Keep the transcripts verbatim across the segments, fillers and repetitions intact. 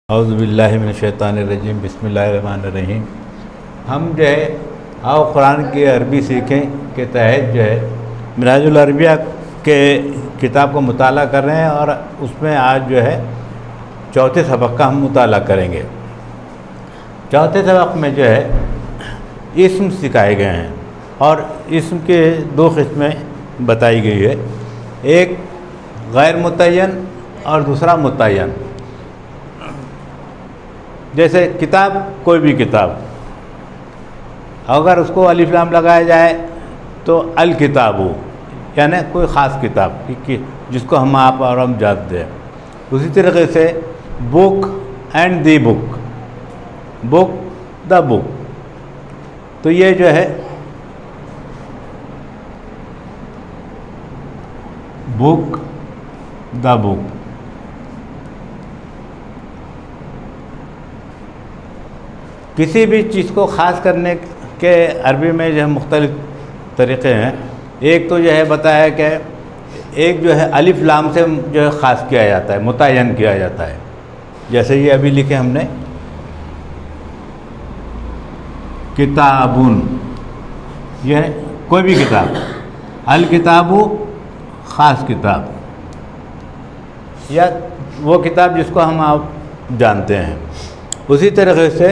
औज़ुबिल्लाहि मिनश्शैतानिर्रजीम बिस्मिल्लाहिर्रहमानिर्रहीम। हम जो है आओ कुरान की अरबी सीखें के तहत जो है मिराजुल अरबिया के किताब को मुताला कर रहे हैं और उसमें आज जो है चौथे सबक का हम मुताला करेंगे। चौथे सबक में जो है इस्म सिखाए गए हैं और इस्म के दो किस्में बताई गई है, एक गैर मुतय्यन और दूसरा मुतय्यन। जैसे किताब, कोई भी किताब, अगर उसको अलिफ लाम लगाया जाए तो अल किताबु यानी कोई ख़ास किताब कि जिसको हम आप और हम जानते हैं। उसी तरीके से book and the book, book the book, तो ये जो है बुक द बुक। किसी भी चीज़ को ख़ास करने के अरबी में जो है मुख्तलिफ़ तरीक़े हैं। एक तो जो है बताया कि एक जो है अलिफ लाम से जो है ख़ास किया जाता है, मुतय्यन किया जाता है। जैसे ये अभी लिखे हमने किताबुन, यह कोई भी किताब, अल किताबु ख़ास किताब या वो किताब जिसको हम आप जानते हैं। उसी तरीके से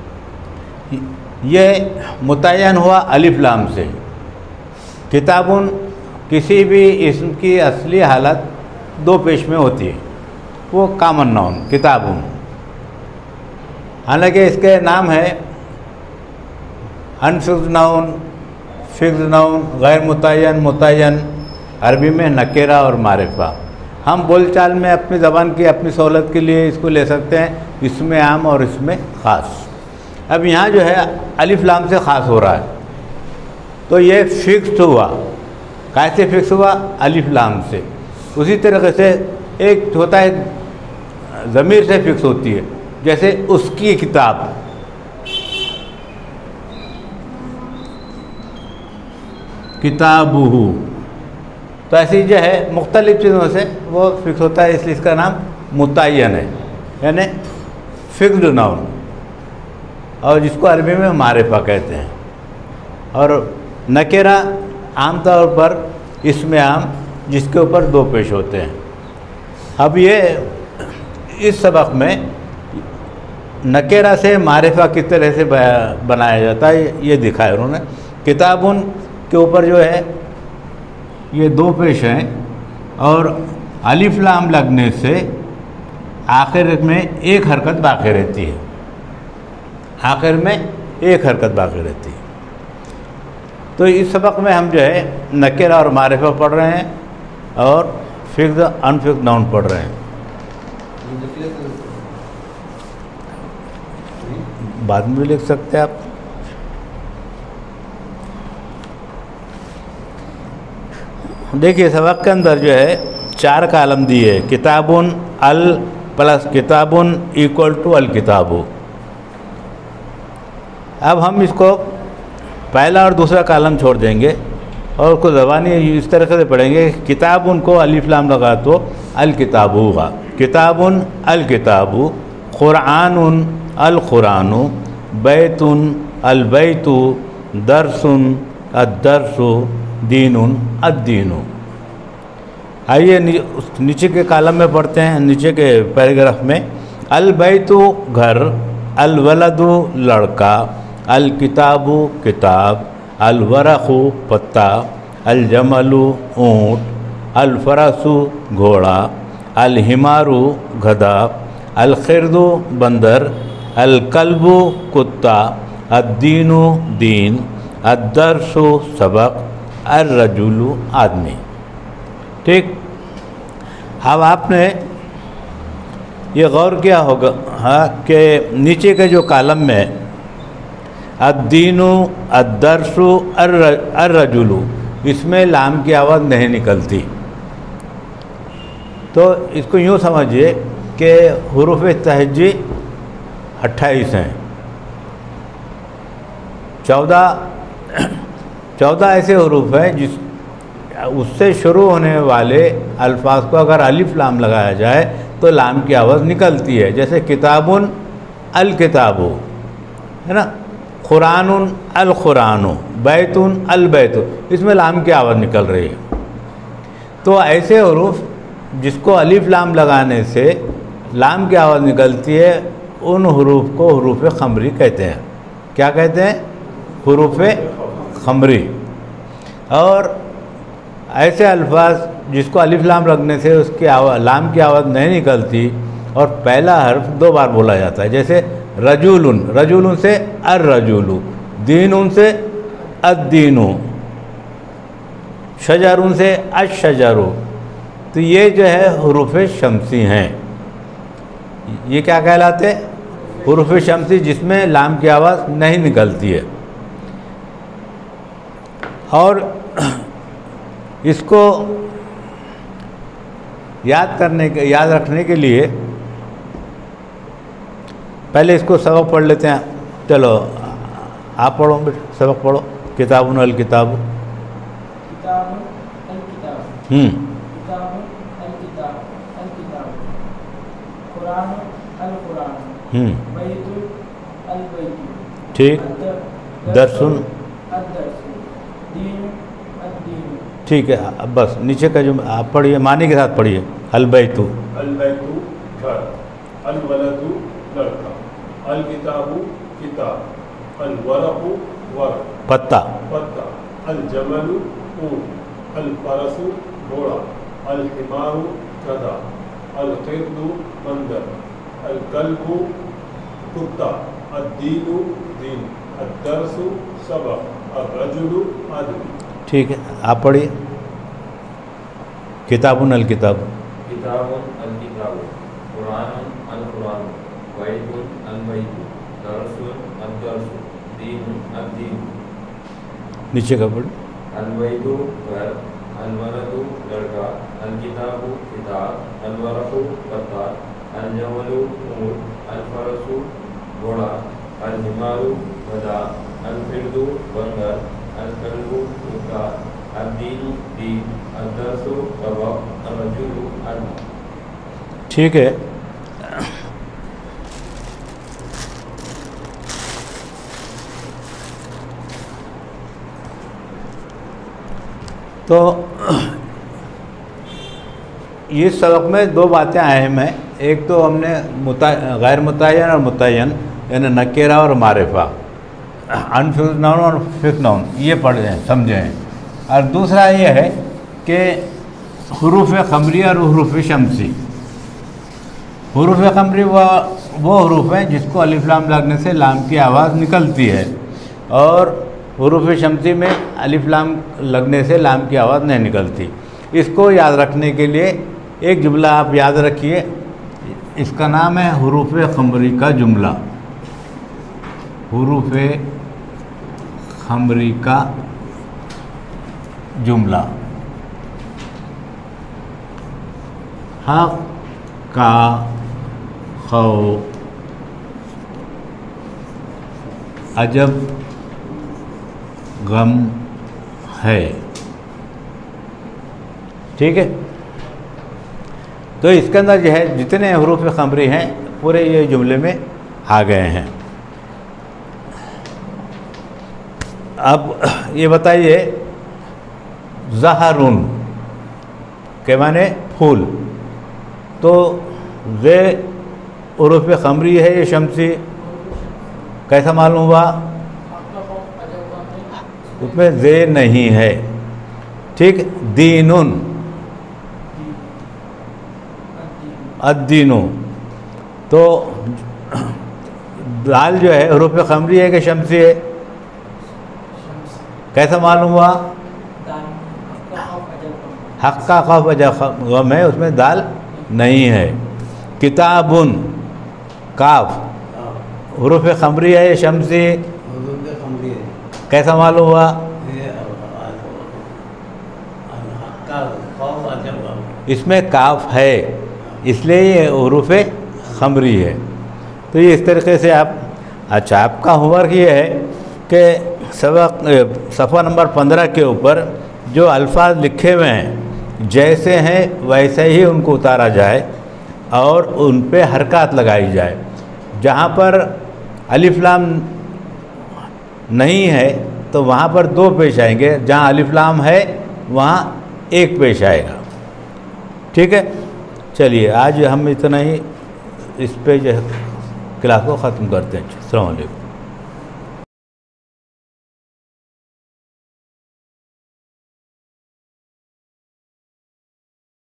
ये मुतय्यन हुआ अलिफ लाम से। किताबुन किसी भी इस्म की असली हालत दो पेश में होती है, वो कॉमन नाउन किताबुन। हालांकि इसके नाम है अनफिक्स्ड नाउन, फिक्स्ड नाउन, गैर मुतय्यन, मुतय्यन, अरबी में नकेरा और मारिफा। हम बोलचाल में अपनी ज़बान की अपनी सहूलत के लिए इसको ले सकते हैं, इसमें आम और इसमें ख़ास। अब यहाँ जो है अलिफ लाम से ख़ास हो रहा है, तो ये फिक्स्ड हुआ। कैसे फिक्स हुआ? अलिफ लाम से। उसी तरीके से एक होता है ज़मीर से फिक्स होती है, जैसे उसकी किताब, किताबुहु, तो ऐसी जो है मुख्तलिफ़ चीज़ों से वो फिक्स होता है, इसलिए इसका नाम मुतय्यन है, यानी फिक्स्ड नाउन, और जिसको अरबी में मारिफा कहते हैं। और नकेरा आमतौर पर इसमें आम, जिसके ऊपर दो पेश होते हैं। अब ये इस सबक में नकेरा से मारिफा किस तरह से बनाया जाता है ये दिखाया उन्होंने। किताबुन के ऊपर जो है ये दो पेश हैं और अलिफ लाम लगने से आखिर में एक हरकत बाकी रहती है, आखिर में एक हरकत बाकी रहती है। तो इस सबक में हम जो है नकेरा और मारिफा पढ़ रहे हैं और फिक्स्ड अनफिक्स्ड नाउन पढ़ रहे हैं। बाद में भी लिख सकते हैं आप। देखिए सबक के अंदर जो है चार कालम दिए है, किताबुन अल प्लस किताबुन इक्वल टू अल किताबु। अब हम इसको पहला और दूसरा कालम छोड़ देंगे और उसको ज़बानी इस तरह से पढ़ेंगे। किताबुन को अलिफ लाम लगा तो अल किताबु होगा, किताबुन अल किताबु, क़ुरआनुन अल क़ुरआनु, बैतुन अल बैतु, दरसुन अद दरसु, दीनुन अद दीनु। आइए नीचे के कालम में पढ़ते हैं, नीचे के पैराग्राफ में। अल बैतु घर, अल वलदु लड़का, अल किताबु किताब, अल वरखु पत्ता, अल जमलु ऊँट, अल फरसु घोड़ा, अल हिमारु गधा, अल खिरदु बंदर, अल कल्बु कुत्ता, अद्दीनु दीन, अद्दरसु सबक, अर रजुलु आदमी। ठीक। अब आपने ये गौर किया होगा हाँ कि नीचे के जो कालम में अद्दीनु, अद्दरसु, अर रजुलु, इसमें लाम की आवाज़ नहीं निकलती। तो इसको यूँ समझिए कि हुरूफ तहज्जी अट्ठाईस हैं। चौदह चौदह ऐसे हुरूफ हैं जिस उससे शुरू होने वाले अल्फाज को अगर अलिफ लाम लगाया जाए तो लाम की आवाज़ निकलती है। जैसे किताबुन अल किताबु, है ना, कुरानुन अल कुरानु, बैतुन अल बैतु, इसमें लाम की आवाज़ निकल रही है। तो ऐसे हरूफ जिसको अलिफ लाम लगाने से लाम की आवाज़ निकलती है, उन हरूफ को हरूफ खमरी कहते हैं। क्या कहते हैं? हरूफ खमरी। और ऐसे अल्फाज जिसको अलिफ लाम लगने से उसकी आवाज़ लाम की आवाज़ नहीं निकलती और पहला हर्फ दो बार बोला जाता है। जैसे रजूलुन, रजूलुन से अर रजूलु, दीनुन से अद्दीनु, शजरुन से अशजरु। तो ये जो है हरूफ शमसी हैं। ये क्या कहलाते हैं? हरूफ शमसी, जिसमें लाम की आवाज़ नहीं निकलती है। और इसको याद करने के याद रखने के लिए पहले इसको सबक पढ़ लेते हैं। चलो आप पढ़ो बेटा, सबक पढ़ो। किताबुन अल किताब, हम्म हम्म ठीक, दरसुन, ठीक है। अब बस नीचे का जो आप पढ़िए, मानी के साथ पढ़िए। अल बैतु, अल बैतु घर, अल वलदु लड़का, अल किताबु किताब, अल वरकु वर्क पत्ता, पत्ता, अल जमलु ऊंट, अल फरसु घोड़ा, अल हिमारु गधा, अल क़िर्दु बंदर, अल कल्बु कुत्ता, अद्दीनु दीन, अद्दरसु सबक, अर्रजुलु आदमी। ठीक है, आप पढ़िए। किताबुन अल किताब, किताबुन अल किताब, कुरानुन अल कुरान, बैतुन अल बैतु, दरसुन अल दरसु, दीनुन अल दीन। नीचे का पढ़। अल बैतु घर, अल वलदु लड़का, अल किताबु किताब, अल वरकु पत्ता, अल जमलु ऊंट, अल फरसु घोड़ा, अल हिमारु गधा, अल क़िर्दु बंदर, अल कल्बु कुत्ता, अल दीनु दीन, अल दरसु सबक, अल रजुलु आदमी। ठीक है। तो इस सबक में दो बातें अहम हैं। एक तो हमने मुता गैर मुतय्यन और मुतय्यन, यानी नकेरा और मारिफा, अनफिक्स नाउन और फिक्स नाउन, ये पढ़े हैं, समझे हैं। और दूसरा ये है कि हरूफ खमरी और हरूफ शमसी। हरूफ खमरी वो वो हरूफ हैं जिसको अलिफ लाम लगने से लाम की आवाज़ निकलती है, और हरूफ शमसी में अलिफ लाम लगने से लाम की आवाज़ नहीं निकलती। इसको याद रखने के लिए एक जुमला आप याद रखिए, इसका नाम है हरूफ खमरी का जुमला। हरूफ खमरी का जुमला। हक का खौ अजब गम है। ठीक है। तो इसके अंदर जो है जितने हरूफ खमरी हैं पूरे ये जुमले में आ गए हैं। अब ये बताइए, ज़हरुन के माने फूल, तो जे हरूफ खमरी है ये शमसी, कैसा मालूम हुआ? उसमें जे नहीं है। ठीक। दीनुन, अद्दीनु, तो दाल जो है हरूफ खमरी है कि शमसी है? कैसा मालूम हुआ? हक का खौफ अजब गम है, उसमें दाल नहीं है। किताबुन, काफ हरूफ खमरी है या शमसी? कैसा मालूम हुआ? इसमें काफ है, इसलिए ये हरूफ खमरी है। तो ये इस तरीके से आप, अच्छा आपका होमवर्क ये है कि सबक सफ़ा नंबर पंद्रह के ऊपर जो अल्फाज लिखे हुए हैं जैसे हैं वैसे ही उनको उतारा जाए, और उन पे हरकत लगाई जाए। जहाँ पर अलिफ लाम नहीं है तो वहाँ पर दो पेश आएंगे, जहाँ अलिफ लाम है वहाँ एक पेश आएगा। ठीक है, चलिए आज हम इतना ही इस पे जो है क्लास को ख़त्म करते हैं। अस्सलाम वालेकुम।